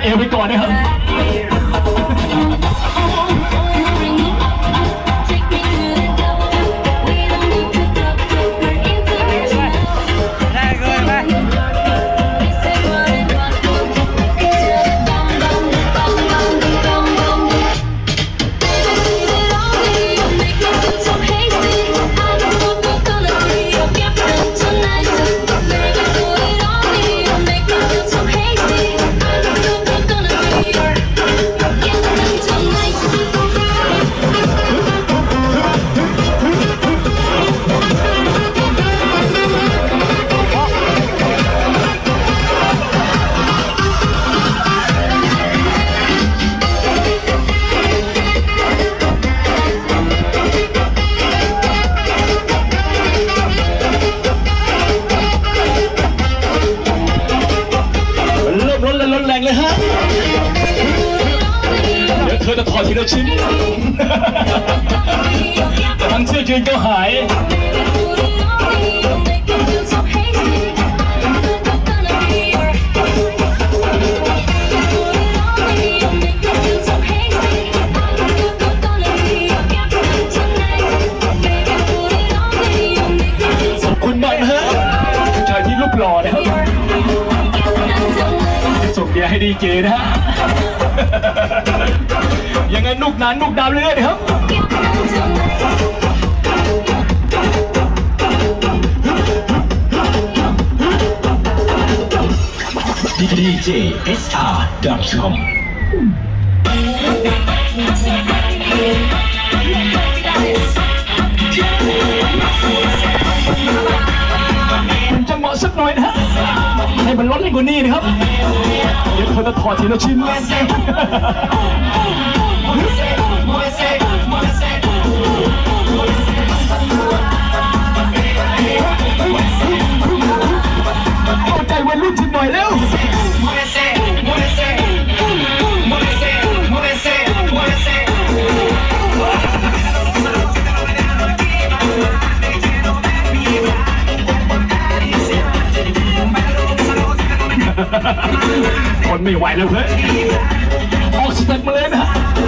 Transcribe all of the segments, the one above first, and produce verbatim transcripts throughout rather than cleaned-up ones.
อวไปก่อนนะครับเลยฮะเดี๋ยวเธอจะถอดทีละชิ้นทั้งเสื้อยืนก็หายขอบคุณมากนะฮะผู้ชายที่รูปหล่อนะครับส่งเดียให้ดีเจนะฮะยังไงนุกนานนุกดาวเรื่อยๆครับดีเจ เอส อาร์ ดอท คอม จังหวะสักหน่อยนะฮะให้มันลดเล็กกว่านี้นะครับเดี๋ยวเธอจะถอดทีละชิ้นเอาใจวัยรุ่นชิ้นหน่อยเร็วคนไม่ไหวแล้วเพื่อนออกสเต็ปมาเลยนะ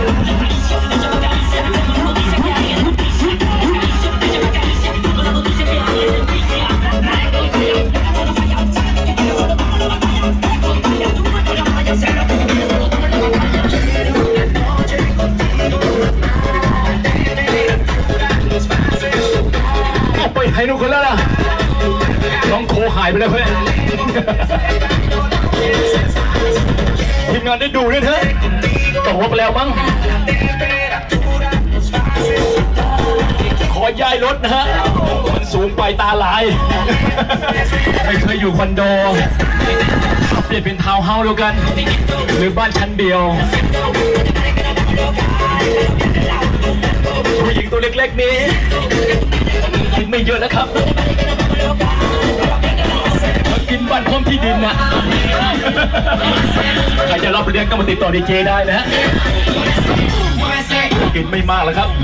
เอาไปให้นุกคนแล้วล่ะน้องโคหายไปแล้วเพื่อนทีมงานได้ดูด้วยเถอะตกรถไปแล้วมั้งขอย้ายรถนะฮะมันสูงไปตาลายไม่เคยอยู่คอนโดเปลี่ยนเป็นทาวน์เฮาส์แล้วกันหรือบ้านชั้นเดียวผู้หญิงตัวเล็กๆนี้คิดไม่เยอะแล้วครับกินบ้านพร้อมที่ดินนะใครจะรับเลี้ยงก็มาติดต่อดีเจได้นะฮะกินไม่มากแล้วครับ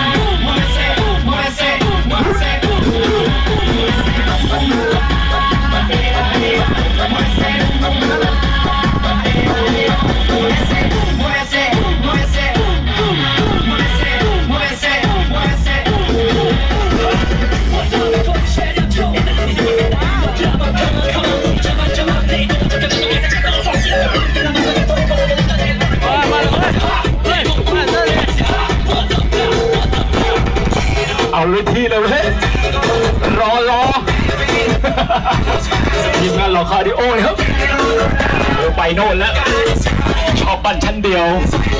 เอาเลยที่เลยเฮ้ยรอรอทีมงานรอคาร์ดิโอเลยครับเดี๋ยวไปโน่นแล้วชอบปั่นชั้นเดียว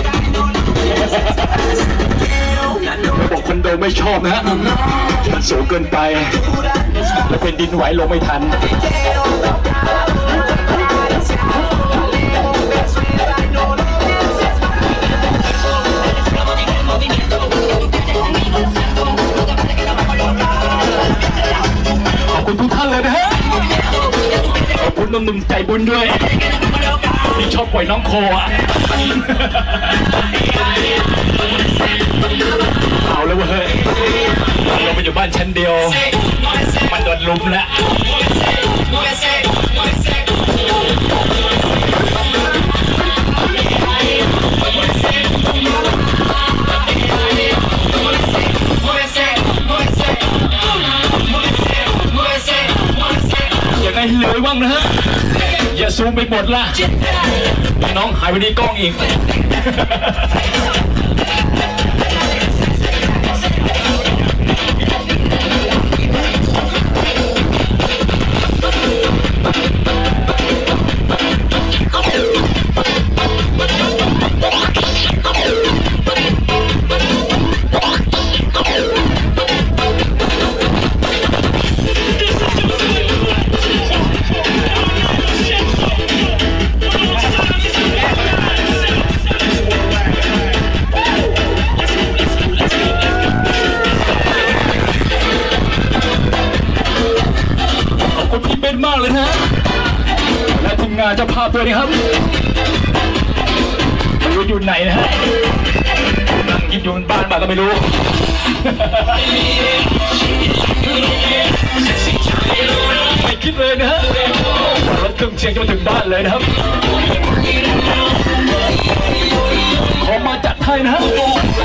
บอกคอนโดไม่ชอบนะฮะมันสูงเกินไปแล้วเป็นดินไหวลงไม่ทันขอบคุณทุกท่านเลยนะฮะขอบคุณหนุ่มๆใจบุญด้วยที่ชอบปล่อยน้องโคอ่ะเอาเลยเว้ยเราไปอยู่บ้านชั้นเดียวมันโดนลุมแล้วเหลือบ้างนะฮะอย่าซูมไปหมดล่ะน้องหายไปในกล้องอีกมากเลยนะและทีมงานเจ้าภาพด้วยนะครับไม่รู้อยู่ไหนนะฮะนั่งกินอยู่บ้านบ้านก็ไม่รู้ไม่คิดเลยนะฮะรถเครื่องเชียงจะมาถึงบ้านเลยนะครับขอมาจัดให้นะฮะ